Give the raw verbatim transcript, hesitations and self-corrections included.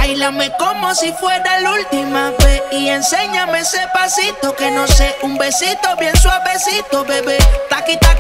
Báilame como si fuera la última vez y enséñame ese pasito que no sé, un besito bien suavecito, bebé. Taqui, taqui.